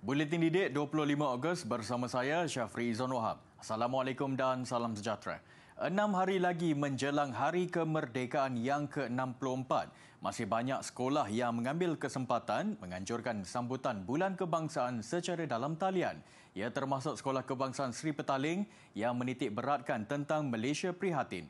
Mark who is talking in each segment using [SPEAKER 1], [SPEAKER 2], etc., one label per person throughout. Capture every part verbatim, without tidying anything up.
[SPEAKER 1] Buletin Didik dua puluh lima Ogos bersama saya Syafri Izon Wahab. Assalamualaikum dan salam sejahtera. Enam hari lagi menjelang Hari Kemerdekaan yang ke enam puluh empat, masih banyak sekolah yang mengambil kesempatan menganjurkan sambutan Bulan Kebangsaan secara dalam talian. Ia termasuk Sekolah Kebangsaan Seri Petaling yang menitik beratkan tentang Malaysia Prihatin.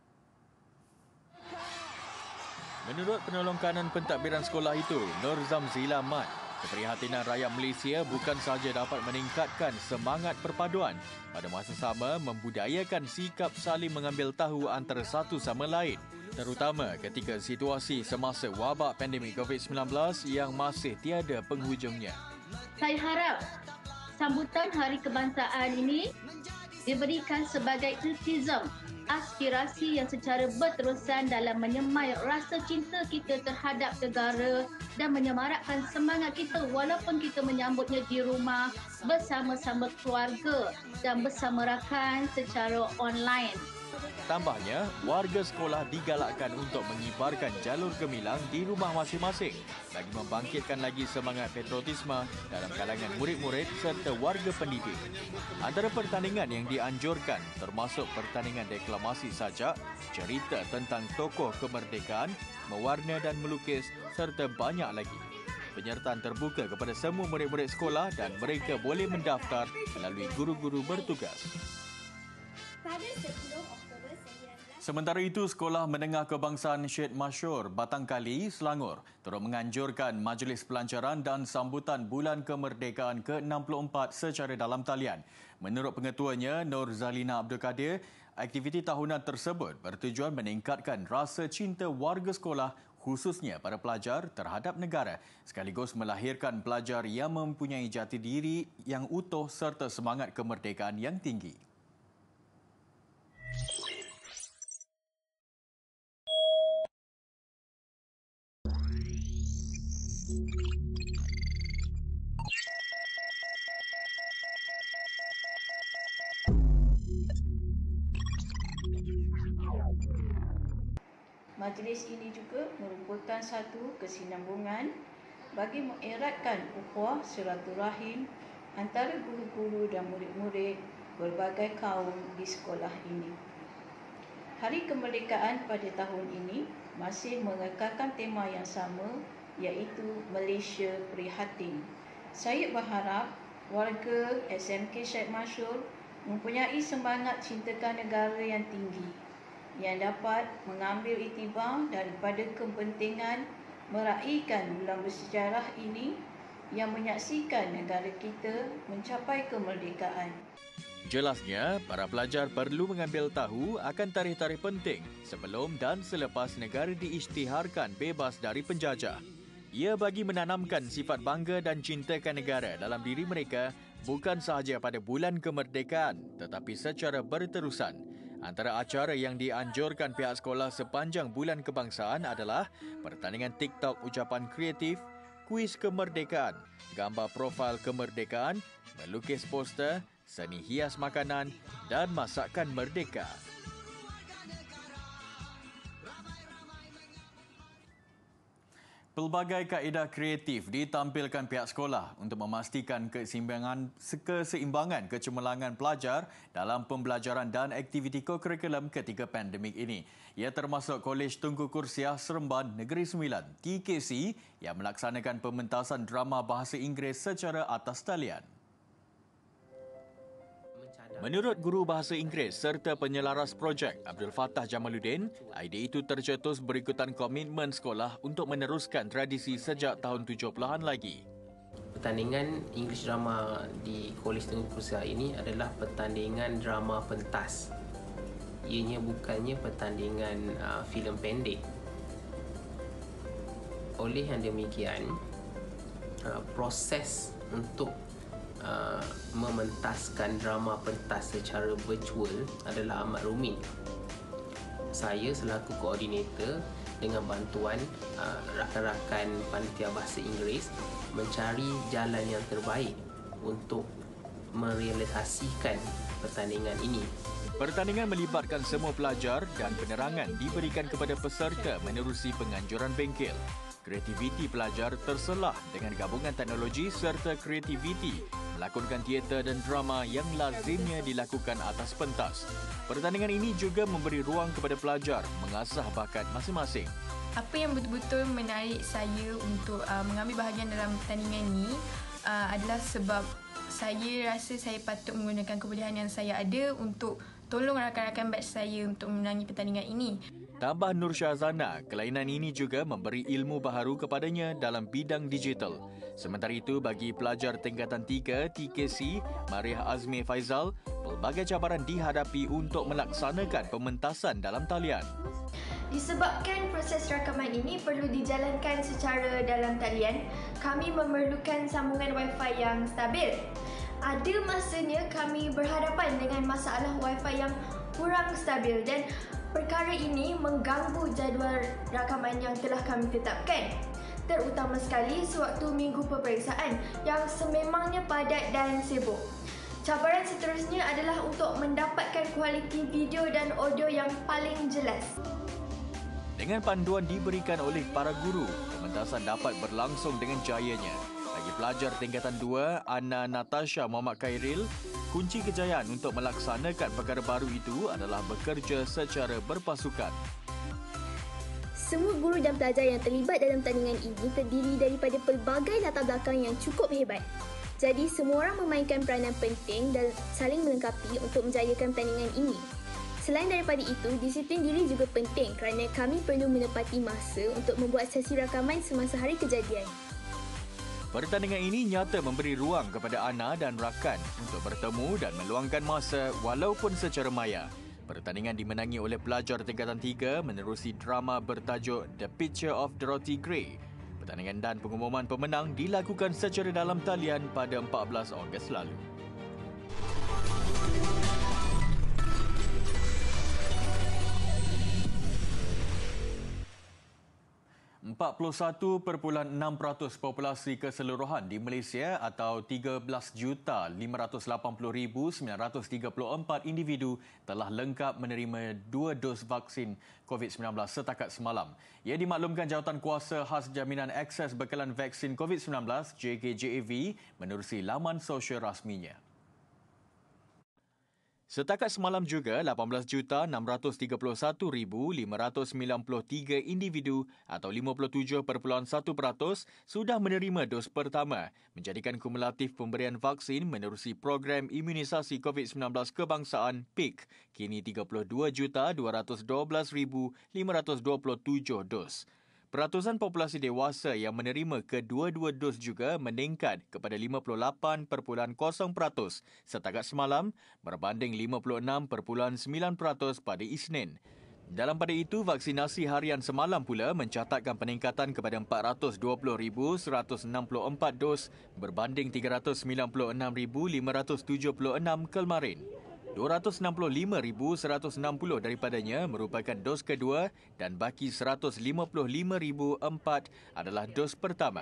[SPEAKER 1] Menurut penolong kanan pentadbiran sekolah itu, Nur Zamzila Mat, keprihatinan rakyat Malaysia bukan sahaja dapat meningkatkan semangat perpaduan, pada masa sama membudayakan sikap saling mengambil tahu antara satu sama lain, terutama ketika situasi semasa wabak pandemik covid sembilan belas yang masih tiada penghujungnya.
[SPEAKER 2] Saya harap sambutan Hari Kebangsaan ini diberikan sebagai iltizam, aspirasi yang secara berterusan dalam menyemai rasa cinta kita terhadap negara dan menyemarakkan semangat kita walaupun kita menyambutnya di rumah bersama-sama keluarga dan bersama rakan secara online.
[SPEAKER 1] Tambahnya, warga sekolah digalakkan untuk mengibarkan jalur gemilang di rumah masing-masing bagi membangkitkan lagi semangat patriotisme dalam kalangan murid-murid serta warga pendidik. Antara pertandingan yang dianjurkan termasuk pertandingan deklamasi sajak, cerita tentang tokoh kemerdekaan, mewarna dan melukis serta banyak lagi. Penyertaan terbuka kepada semua murid-murid sekolah dan mereka boleh mendaftar melalui guru-guru bertugas. Sementara itu, Sekolah Menengah Kebangsaan Syed Masyur, Batangkali, Selangor turut menganjurkan majlis pelancaran dan sambutan Bulan Kemerdekaan ke enam puluh empat secara dalam talian. Menurut pengetuanya, Nur Zalina Abdul Kadir, aktiviti tahunan tersebut bertujuan meningkatkan rasa cinta warga sekolah khususnya para pelajar terhadap negara, sekaligus melahirkan pelajar yang mempunyai jati diri yang utuh serta semangat kemerdekaan yang tinggi.
[SPEAKER 3] Majlis ini juga merupakan satu kesinambungan bagi mengeratkan ukhuwah silaturahim antara guru-guru dan murid-murid berbagai kaum di sekolah ini. Hari Kemerdekaan pada tahun ini masih mengekalkan tema yang sama, iaitu Malaysia Prihatin. Saya berharap warga S M K Syed Masyur mempunyai semangat cintakan negara yang tinggi yang dapat mengambil iktibar daripada kepentingan meraihkan bulan bersejarah ini yang menyaksikan negara kita mencapai kemerdekaan.
[SPEAKER 1] Jelasnya, para pelajar perlu mengambil tahu akan tarikh-tarikh penting sebelum dan selepas negara diisytiharkan bebas dari penjajah. Ia bagi menanamkan sifat bangga dan cintakan negara dalam diri mereka bukan sahaja pada bulan kemerdekaan tetapi secara berterusan. Antara acara yang dianjurkan pihak sekolah sepanjang bulan kebangsaan adalah pertandingan TikTok ucapan kreatif, kuis kemerdekaan, gambar profil kemerdekaan, melukis poster, seni hias makanan dan masakan merdeka. Pelbagai kaedah kreatif ditampilkan pihak sekolah untuk memastikan keseimbangan, keseimbangan kecemerlangan pelajar dalam pembelajaran dan aktiviti kokurikulum ketika pandemik ini. Ia termasuk Kolej Tunku Kursiah Seremban Negeri Sembilan T K C yang melaksanakan pementasan drama bahasa Inggeris secara atas talian. Menurut guru bahasa Inggeris serta penyelaras projek Abdul Fattah Jamaluddin, idea itu tercetus berikutan komitmen sekolah untuk meneruskan tradisi sejak tahun tujuh puluhan lagi.
[SPEAKER 4] Pertandingan English drama di Kolej Tunku Kursiah ini adalah pertandingan drama pentas. Ianya bukannya pertandingan uh, filem pendek. Oleh yang demikian, uh, proses untuk Uh, mementaskan drama pentas secara virtual adalah amat rumit. Saya selaku koordinator dengan bantuan uh, rakan-rakan panitia bahasa Inggeris mencari jalan yang terbaik untuk merealisasikan pertandingan ini.
[SPEAKER 1] Pertandingan melibatkan semua pelajar dan penerangan diberikan kepada peserta menerusi penganjuran bengkel. kreativiti pelajar terselah dengan gabungan teknologi serta kreativiti melakonkan teater dan drama yang lazimnya dilakukan atas pentas. Pertandingan ini juga memberi ruang kepada pelajar mengasah bakat masing-masing.
[SPEAKER 5] Apa yang betul-betul menarik saya untuk uh, mengambil bahagian dalam pertandingan ini uh, adalah sebab saya rasa saya patut menggunakan kebolehan yang saya ada untuk tolong rakan-rakan batch saya untuk memenangi pertandingan ini.
[SPEAKER 1] Tambah Nur Syazana, kelainan ini juga memberi ilmu baharu kepadanya dalam bidang digital. Sementara itu, bagi pelajar tingkatan tiga T K C, Mariah Azmi Faizal, pelbagai cabaran dihadapi untuk melaksanakan pementasan dalam talian.
[SPEAKER 6] Disebabkan proses rakaman ini perlu dijalankan secara dalam talian, kami memerlukan sambungan Wi-Fi yang stabil. Ada masanya kami berhadapan dengan masalah Wi-Fi yang kurang stabil dan perkara ini mengganggu jadual rakaman yang telah kami tetapkan. Terutama sekali sewaktu minggu peperiksaan yang sememangnya padat dan sibuk. Cabaran seterusnya adalah untuk mendapatkan kualiti video dan audio yang paling jelas.
[SPEAKER 1] Dengan panduan diberikan oleh para guru, pementasan dapat berlangsung dengan jayanya. Bagi pelajar tingkatan dua, Ana Natasha Muhammad Khairil, kunci kejayaan untuk melaksanakan perkara baru itu adalah bekerja secara berpasukan.
[SPEAKER 7] Semua guru dan pelajar yang terlibat dalam pertandingan ini terdiri daripada pelbagai latar belakang yang cukup hebat. Jadi semua orang memainkan peranan penting dan saling melengkapi untuk menjayakan pertandingan ini. Selain daripada itu, disiplin diri juga penting kerana kami perlu menepati masa untuk membuat sesi rakaman semasa hari kejadian.
[SPEAKER 1] Pertandingan ini nyata memberi ruang kepada Ana dan rakan untuk bertemu dan meluangkan masa walaupun secara maya. Pertandingan dimenangi oleh pelajar tingkatan tiga menerusi drama bertajuk The Picture of Dorothy Gray. Pertandingan dan pengumuman pemenang dilakukan secara dalam talian pada empat belas Ogos lalu. empat puluh satu perpuluhan enam peratus populasi keseluruhan di Malaysia atau tiga belas juta lima ratus lapan puluh ribu sembilan ratus tiga puluh empat individu telah lengkap menerima dua dos vaksin covid sembilan belas setakat semalam. Ia dimaklumkan Jawatankuasa Khas Jaminan Akses Bekalan Vaksin covid sembilan belas J K J A V menerusi laman sosial rasminya. Setakat semalam juga, lapan belas juta enam ratus tiga puluh satu ribu lima ratus sembilan puluh tiga individu atau lima puluh tujuh perpuluhan satu peratus sudah menerima dos pertama, menjadikan kumulatif pemberian vaksin menerusi program imunisasi covid sembilan belas kebangsaan P I C kini tiga puluh dua juta dua ratus dua belas ribu lima ratus dua puluh tujuh dos. Peratusan populasi dewasa yang menerima kedua-dua dos juga meningkat kepada lima puluh lapan perpuluhan kosong peratus setakat semalam berbanding lima puluh enam perpuluhan sembilan peratus pada Isnin. Dalam pada itu, vaksinasi harian semalam pula mencatatkan peningkatan kepada empat ratus dua puluh ribu seratus enam puluh empat dos berbanding tiga ratus sembilan puluh enam ribu lima ratus tujuh puluh enam kemarin. dua ratus enam puluh lima ribu seratus enam puluh daripadanya merupakan dos kedua dan baki seratus lima puluh lima ribu empat adalah dos pertama.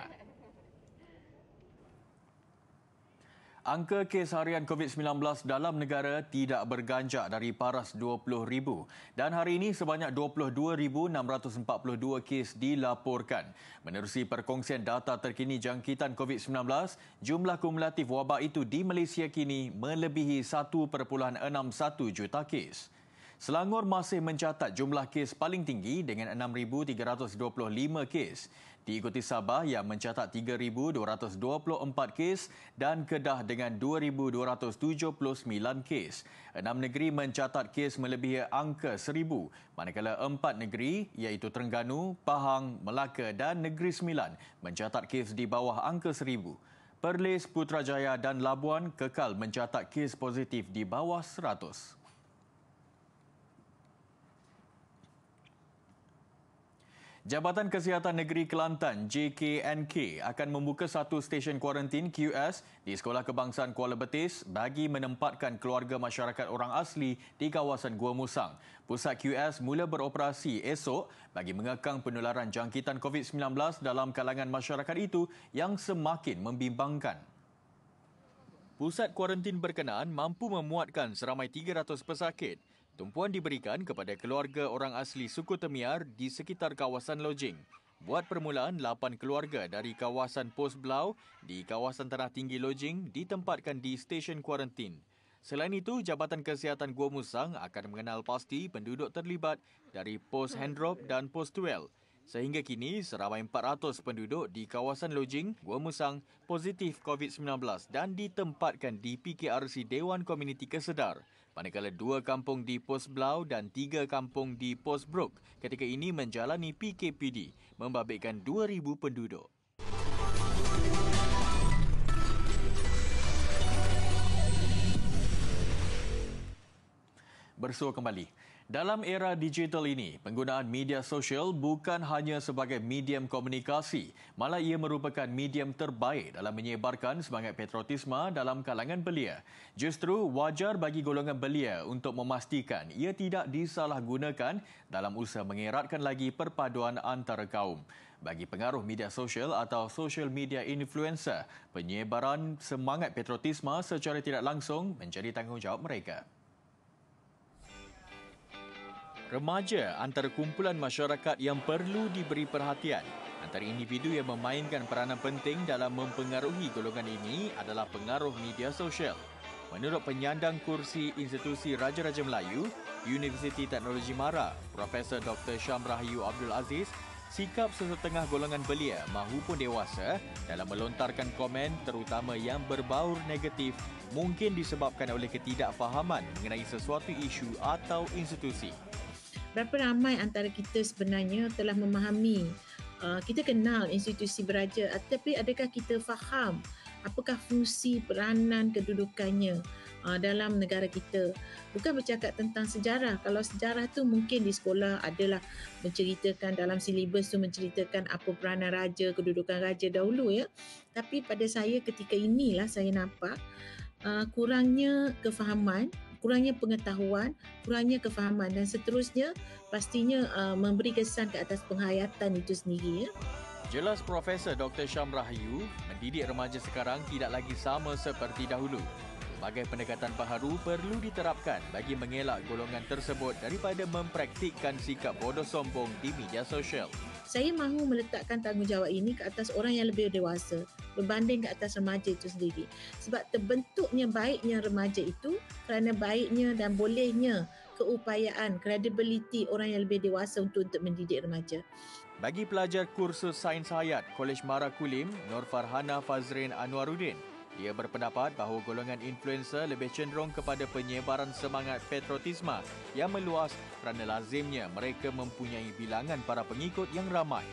[SPEAKER 1] Angka kes harian covid sembilan belas dalam negara tidak berganjak dari paras dua puluh ribu dan hari ini sebanyak dua puluh dua ribu enam ratus empat puluh dua kes dilaporkan. Menerusi perkongsian data terkini jangkitan covid sembilan belas, jumlah kumulatif wabak itu di Malaysia kini melebihi satu perpuluhan enam satu juta kes. Selangor masih mencatat jumlah kes paling tinggi dengan enam ribu tiga ratus dua puluh lima kes. Diikuti Sabah yang mencatat tiga ribu dua ratus dua puluh empat kes dan Kedah dengan dua ribu dua ratus tujuh puluh sembilan kes. Enam negeri mencatat kes melebihi angka seribu, manakala empat negeri iaitu Terengganu, Pahang, Melaka dan Negeri Sembilan mencatat kes di bawah angka seribu. Perlis, Putrajaya dan Labuan kekal mencatat kes positif di bawah seratus. Jabatan Kesihatan Negeri Kelantan J K N K akan membuka satu stesen kuarantin Q S di Sekolah Kebangsaan Kuala Betis bagi menempatkan keluarga masyarakat orang asli di kawasan Gua Musang. Pusat Q S mula beroperasi esok bagi mengekang penularan jangkitan covid sembilan belas dalam kalangan masyarakat itu yang semakin membimbangkan. Pusat kuarantin berkenaan mampu memuatkan seramai tiga ratus pesakit. Tumpuan diberikan kepada keluarga orang asli suku Temiar di sekitar kawasan lojing. Buat permulaan, lapan keluarga dari kawasan Pos Blau di kawasan Tanah Tinggi Lojing ditempatkan di stesen kuarantin. Selain itu, Jabatan Kesihatan Gua Musang akan mengenal pasti penduduk terlibat dari Pos Hendrop dan Pos Tuel. Sehingga kini, seramai empat ratus penduduk di kawasan Lojing, Gua Musang positif covid sembilan belas dan ditempatkan di P K R C Dewan Komuniti Kesedar. Manakala dua kampung di Pos Blau dan tiga kampung di Pos Brook ketika ini menjalani P K P D, membabitkan dua ribu penduduk. Bersua kembali. Dalam era digital ini, penggunaan media sosial bukan hanya sebagai medium komunikasi, malah ia merupakan medium terbaik dalam menyebarkan semangat patriotisme dalam kalangan belia. Justru wajar bagi golongan belia untuk memastikan ia tidak disalahgunakan dalam usaha mengeratkan lagi perpaduan antara kaum. Bagi pengaruh media sosial atau social media influencer, penyebaran semangat patriotisme secara tidak langsung menjadi tanggungjawab mereka. Remaja antara kumpulan masyarakat yang perlu diberi perhatian. Antara individu yang memainkan peranan penting dalam mempengaruhi golongan ini adalah pengaruh media sosial. Menurut penyandang kursi Institusi Raja-Raja Melayu, Universiti Teknologi Mara, Profesor Doktor Syam Rahayu Abdul Aziz, sikap sesetengah golongan belia mahupun dewasa dalam melontarkan komen terutama yang berbaur negatif mungkin disebabkan oleh ketidakfahaman mengenai sesuatu isu atau institusi.
[SPEAKER 8] Berapa ramai antara kita sebenarnya telah memahami, uh, kita kenal institusi beraja, tetapi adakah kita faham apakah fungsi peranan kedudukannya uh, dalam negara kita? Bukan bercakap tentang sejarah. Kalau sejarah tu mungkin di sekolah adalah menceritakan, dalam silibus tu menceritakan apa peranan raja, kedudukan raja dahulu ya. Tapi pada saya ketika inilah saya nampak uh, kurangnya kefahaman, kurangnya pengetahuan, kurangnya kefahaman dan seterusnya pastinya uh, memberi kesan ke atas penghayatan itu sendiri. Ya.
[SPEAKER 1] Jelas Profesor Doktor Syam Rahayu, mendidik remaja sekarang tidak lagi sama seperti dahulu. Pelbagai pendekatan baharu perlu diterapkan bagi mengelak golongan tersebut daripada mempraktikkan sikap bodoh sombong di media sosial.
[SPEAKER 8] Saya mahu meletakkan tanggungjawab ini ke atas orang yang lebih dewasa berbanding ke atas remaja itu sendiri. Sebab terbentuknya baiknya remaja itu kerana baiknya dan bolehnya keupayaan, kredibiliti orang yang lebih dewasa untuk, untuk mendidik remaja.
[SPEAKER 1] Bagi pelajar kursus Sains Hayat Kolej Mara Kulim, Nur Farhana Fazrin Anwaruddin, dia berpendapat bahawa golongan influencer lebih cenderung kepada penyebaran semangat patriotisme yang meluas kerana lazimnya mereka mempunyai bilangan para pengikut yang ramai.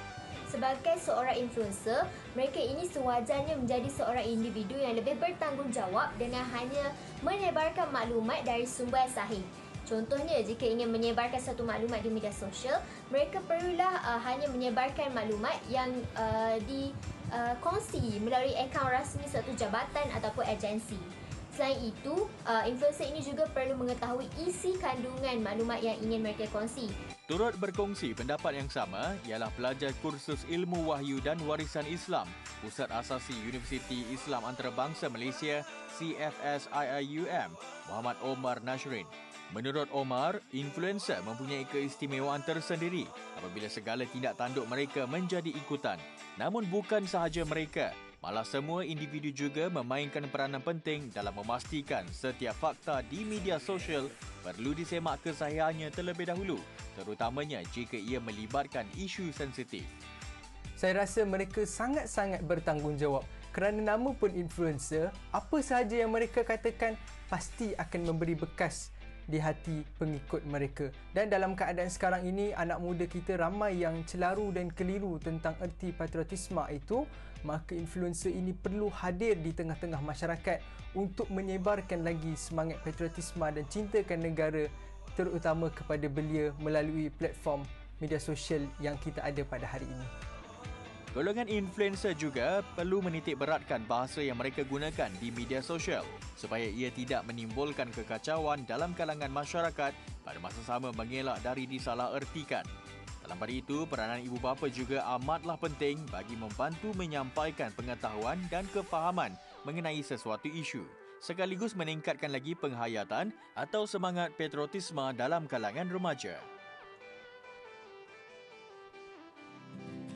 [SPEAKER 6] Sebagai seorang influencer, mereka ini sewajarnya menjadi seorang individu yang lebih bertanggungjawab dengan hanya menyebarkan maklumat dari sumber yang sahih. Contohnya, jika ingin menyebarkan satu maklumat di media sosial, mereka perlulah uh, hanya menyebarkan maklumat yang uh, dikongsi uh, melalui akaun rasmi suatu jabatan ataupun agensi. Selain itu, uh, influencer ini juga perlu mengetahui isi kandungan maklumat yang ingin mereka kongsi.
[SPEAKER 1] Turut berkongsi pendapat yang sama ialah pelajar kursus Ilmu Wahyu dan Warisan Islam, Pusat Asasi Universiti Islam Antarabangsa Malaysia C F S I I U M, Muhammad Omar Nashrin. Menurut Omar, influencer mempunyai keistimewaan tersendiri apabila segala tindak tanduk mereka menjadi ikutan. Namun bukan sahaja mereka, malah semua individu juga memainkan peranan penting dalam memastikan setiap fakta di media sosial perlu disemak kesahihannya terlebih dahulu, terutamanya jika ia melibatkan isu sensitif.
[SPEAKER 9] Saya rasa mereka sangat-sangat bertanggungjawab kerana nama pun influencer, apa sahaja yang mereka katakan pasti akan memberi bekas di hati pengikut mereka. Dan dalam keadaan sekarang ini, anak muda kita ramai yang celaru dan keliru tentang erti patriotisme itu, maka influencer ini perlu hadir di tengah-tengah masyarakat untuk menyebarkan lagi semangat patriotisme dan cintakan negara, terutama kepada belia melalui platform media sosial yang kita ada pada hari ini.
[SPEAKER 1] Golongan influencer juga perlu menitik beratkan bahasa yang mereka gunakan di media sosial supaya ia tidak menimbulkan kekacauan dalam kalangan masyarakat pada masa sama mengelak dari disalahertikan. Dalam pada itu, peranan ibu bapa juga amatlah penting bagi membantu menyampaikan pengetahuan dan kefahaman mengenai sesuatu isu, sekaligus meningkatkan lagi penghayatan atau semangat patriotisme dalam kalangan remaja.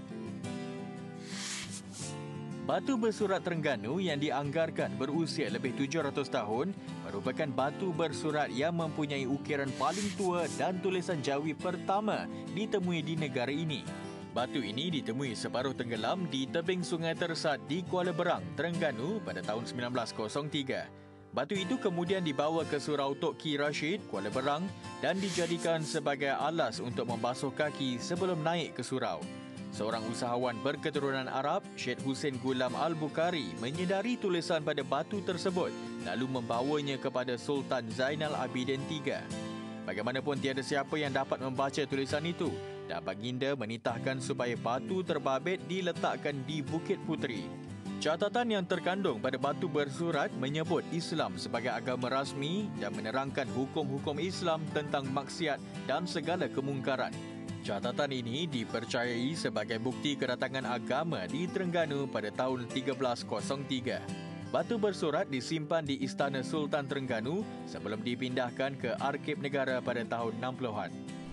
[SPEAKER 1] Batu bersurat Terengganu yang dianggarkan berusia lebih tujuh ratus tahun merupakan batu bersurat yang mempunyai ukiran paling tua dan tulisan Jawi pertama ditemui di negara ini. Batu ini ditemui separuh tenggelam di tebing Sungai Tersat di Kuala Berang, Terengganu pada tahun sembilan belas kosong tiga. Batu itu kemudian dibawa ke Surau Tok Ki Rashid, Kuala Berang dan dijadikan sebagai alas untuk membasuh kaki sebelum naik ke surau. Seorang usahawan berketurunan Arab, Syed Hussein Gulam Al-Bukhari, menyedari tulisan pada batu tersebut lalu membawanya kepada Sultan Zainal Abidin tiga. Bagaimanapun tiada siapa yang dapat membaca tulisan itu dan baginda menitahkan supaya batu terbabit diletakkan di Bukit Puteri. Catatan yang terkandung pada batu bersurat menyebut Islam sebagai agama rasmi dan menerangkan hukum-hukum Islam tentang maksiat dan segala kemungkaran. Catatan ini dipercayai sebagai bukti kedatangan agama di Terengganu pada tahun tiga belas kosong tiga. Batu bersurat disimpan di Istana Sultan Terengganu sebelum dipindahkan ke Arsip Negara pada tahun enam puluhan.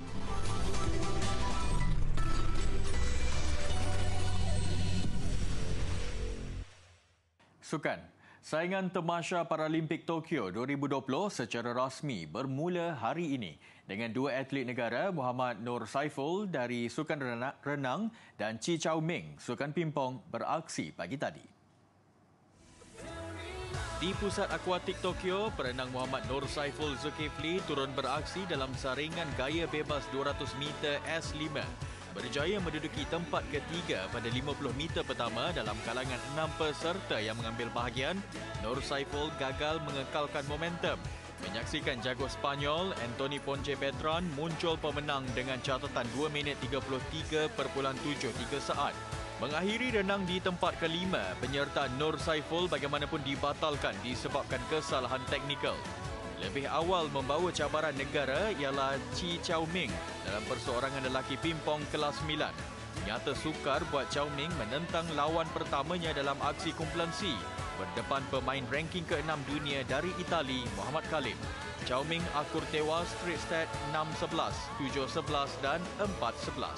[SPEAKER 1] Sukan. Saingan Tamasya Paralimpik Tokyo dua ribu dua puluh secara rasmi bermula hari ini dengan dua atlet negara, Muhammad Nur Saiful dari sukan renang dan Chi Chow Ming sukan pimpong beraksi pagi tadi. Di Pusat Akuatik Tokyo, perenang Muhammad Nur Saiful Zulkifli turun beraksi dalam saringan gaya bebas dua ratus meter S lima. Berjaya menduduki tempat ketiga pada lima puluh meter pertama dalam kalangan enam peserta yang mengambil bahagian. Nur Saiful gagal mengekalkan momentum. Menyaksikan jago Spanyol Anthony Ponce Bertran muncul pemenang dengan catatan dua minit tiga puluh tiga perpuluhan tujuh tiga saat. Mengakhiri renang di tempat kelima, penyerta Nur Saiful bagaimanapun dibatalkan disebabkan kesalahan teknikal. Lebih awal membawa cabaran negara ialah Chi Chow Ming dalam perseorangan lelaki pimpong kelas sembilan. Nyata sukar buat Chow Ming menentang lawan pertamanya dalam aksi kumpulan C berdepan pemain ranking keenam dunia dari Itali, Muhammad Khalid. Chow Ming akur tewas straight set enam sebelas, tujuh sebelas dan empat sebelas.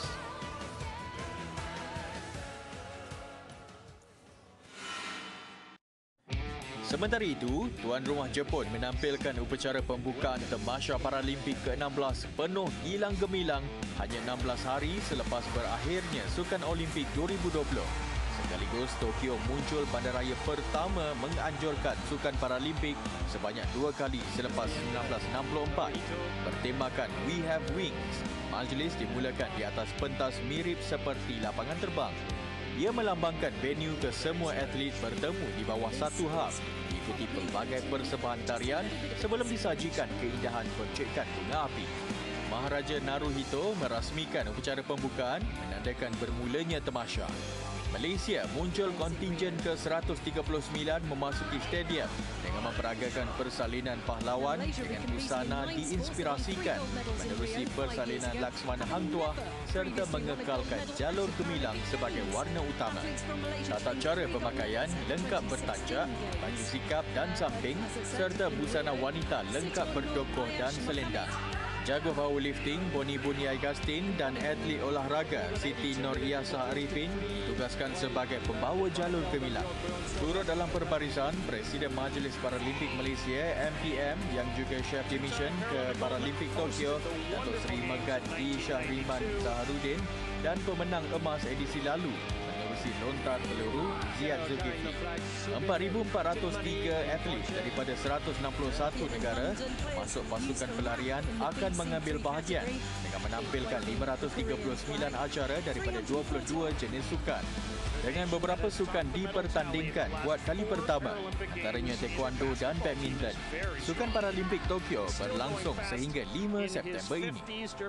[SPEAKER 1] Sementara itu, tuan rumah Jepun menampilkan upacara pembukaan Tamasya Paralimpik ke enam belas penuh gilang gemilang hanya enam belas hari selepas berakhirnya Sukan Olimpik dua ribu dua puluh. Sekaligus Tokyo muncul bandaraya pertama menganjurkan Sukan Paralimpik sebanyak dua kali selepas seribu sembilan ratus enam puluh empat. Bertemakan We Have Wings, majlis dimulakan di atas pentas mirip seperti lapangan terbang. Ia melambangkan venue ke semua atlet bertemu di bawah satu hab, diikuti pelbagai persembahan tarian sebelum disajikan keindahan percikan bunga api. Maharaja Naruhito merasmikan upacara pembukaan menandakan bermulanya Tamasya. Malaysia muncul kontingen ke seratus tiga puluh sembilan memasuki stadium dengan memperagakan persalinan pahlawan dengan busana diinspirasikan menerusi persalinan Laksmana Hang Tuah serta mengekalkan jalur gemilang sebagai warna utama. Tata cara pemakaian lengkap bertancak, baju sikap dan samping serta busana wanita lengkap berdokoh dan selendang. Jago powerlifting Boni Buni Aigustin dan atlet olahraga Siti Nuriyasah Arifin ditugaskan sebagai pembawa jalur gemilang. Turut dalam perbarisan, Presiden Majlis Paralimpik Malaysia M P M yang juga Chef Dimission ke Paralimpik Tokyo Datuk Seri Megat D. Syahriman Zaharuddin dan pemenang emas edisi lalu menerusi lontar peluru Ziyad Zulkifli. empat ribu empat ratus tiga atlet daripada seratus enam puluh satu negara masuk pasukan pelarian akan mengambil bahagian dengan menampilkan lima ratus tiga puluh sembilan acara daripada dua puluh dua jenis sukan. Dengan beberapa sukan dipertandingkan buat kali pertama, antaranya taekwondo dan badminton. Sukan Paralimpik Tokyo berlangsung sehingga lima September ini.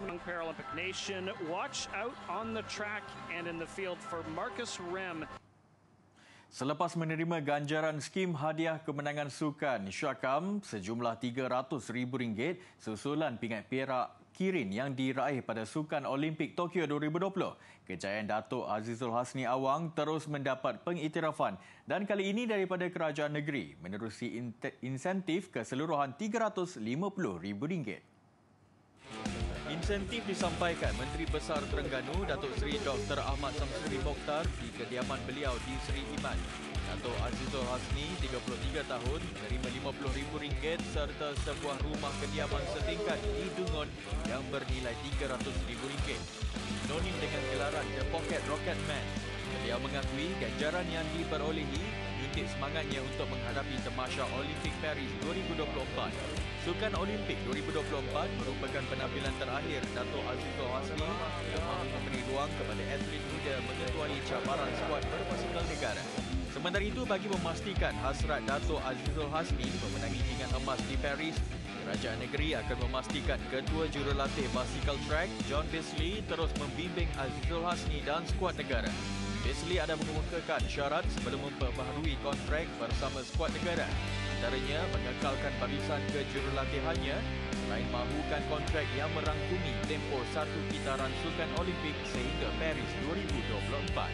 [SPEAKER 1] Selepas menerima ganjaran skim hadiah kemenangan sukan Syakam sejumlah tiga ratus ribu ringgit susulan pingat perak Kirin yang diraih pada Sukan Olimpik Tokyo dua ribu dua puluh, kejayaan Datuk Azizul Hasni Awang terus mendapat pengiktirafan dan kali ini daripada kerajaan negeri menerusi insentif keseluruhan tiga ratus lima puluh ribu ringgit. Insentif disampaikan Menteri Besar Terengganu Datuk Seri Doktor Ahmad Samsuri Mokhtar di kediaman beliau di Seri Iman. Datuk Azizul Hasni, tiga puluh tiga tahun, menerima lima puluh ribu ringgit serta sebuah rumah kediaman setingkat di Dungun yang bernilai tiga ratus ribu ringgit. Sinonim dengan gelaran The Pocket Rocket Man. Beliau mengakui ganjaran yang diperolehi unit semangatnya untuk menghadapi Tamasya Olimpik Paris dua ribu dua puluh empat. Sukan Olimpik dua ribu dua puluh empat merupakan penampilan terakhir Datuk Azizul Hasni yang mahu memberi ruang kepada atlet muda mengetuai cabaran skuad berbasikal negara. Sementara itu, bagi memastikan hasrat Datuk Azizul Hasni memenangi pingat emas di Paris, Kerajaan Negeri akan memastikan Ketua Jurulatih Basikal Track John Beasley terus membimbing Azizul Hasni dan skuad negara. Beasley ada mengemukakan syarat sebelum memperbaharui kontrak bersama skuad negara. Antaranya mengekalkan barisan kejurulatihannya selain mahukan kontrak yang merangkumi tempoh satu putaran Sukan Olimpik sehingga Paris dua ribu dua puluh empat.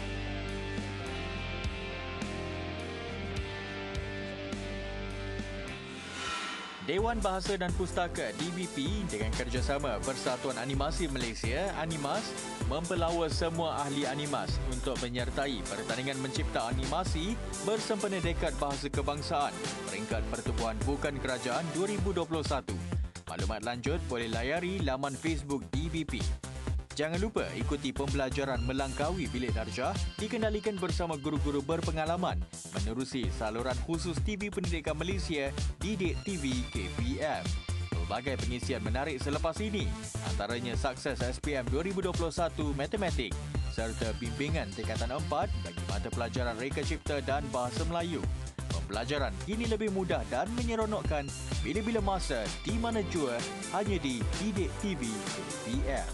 [SPEAKER 1] Dewan Bahasa dan Pustaka D B P dengan kerjasama Persatuan Animasi Malaysia Animas mempelawa semua ahli animas untuk menyertai pertandingan mencipta animasi bersempena Dekad Bahasa Kebangsaan peringkat pertubuhan bukan kerajaan dua ribu dua puluh satu. Maklumat lanjut boleh layari laman Facebook D B P. Jangan lupa ikuti pembelajaran melangkaui bilik darjah dikendalikan bersama guru-guru berpengalaman menerusi saluran khusus T V Pendidikan Malaysia Didik T V K P M. Pelbagai pengisian menarik selepas ini, antaranya Sukses S P M dua ribu dua puluh satu Matematik serta bimbingan tingkatan empat bagi mata pelajaran Reka Cipta dan Bahasa Melayu. Pembelajaran kini lebih mudah dan menyeronokkan bila-bila masa di mana jua hanya di Didik T V K P M.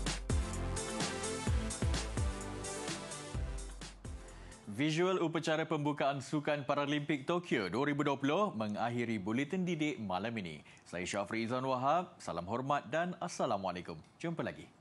[SPEAKER 1] Visual upacara pembukaan Sukan Paralimpik Tokyo dua ribu dua puluh mengakhiri buletin didik malam ini. Saya Syafri Izan Wahab, salam hormat dan Assalamualaikum. Jumpa lagi.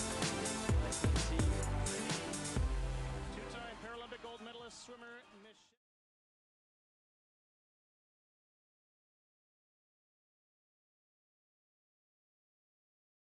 [SPEAKER 1] Swimmer Michelle